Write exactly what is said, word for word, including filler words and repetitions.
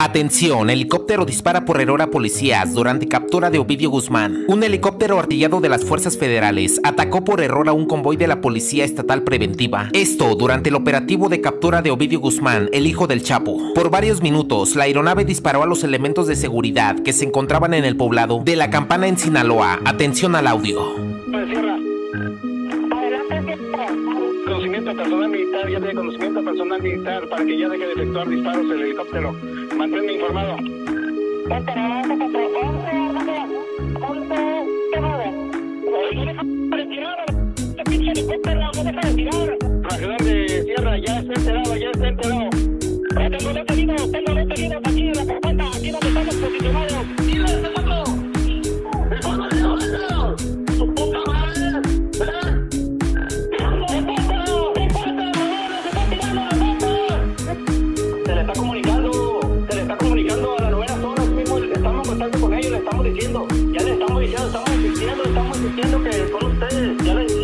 Atención, helicóptero dispara por error a policías durante captura de Ovidio Guzmán. Un helicóptero artillado de las fuerzas federales atacó por error a un convoy de la Policía Estatal Preventiva. Esto durante el operativo de captura de Ovidio Guzmán, el hijo del Chapo. Por varios minutos, la aeronave disparó a los elementos de seguridad que se encontraban en el poblado de La Campana en Sinaloa. Atención al audio. Conocimiento personal militar, ya tiene conocimiento personal militar para que ya deje de efectuar disparos el helicóptero. Manténme informado. Regidor de Sierra, ya está enterado, ya está enterado. Tengo detenido, tengo detenido aquí en la carpeta, aquí donde estamos posicionados. ¡Dile, Fernando! ¡Fernando, déjalo! ¡Su puta madre! ¿Eh? Se le está comunicando, se le está comunicando a la novena zona, mismo estamos en contacto con ellos, le estamos diciendo, ya le estamos diciendo, estamos insistiendo, estamos insistiendo que son ustedes, ya les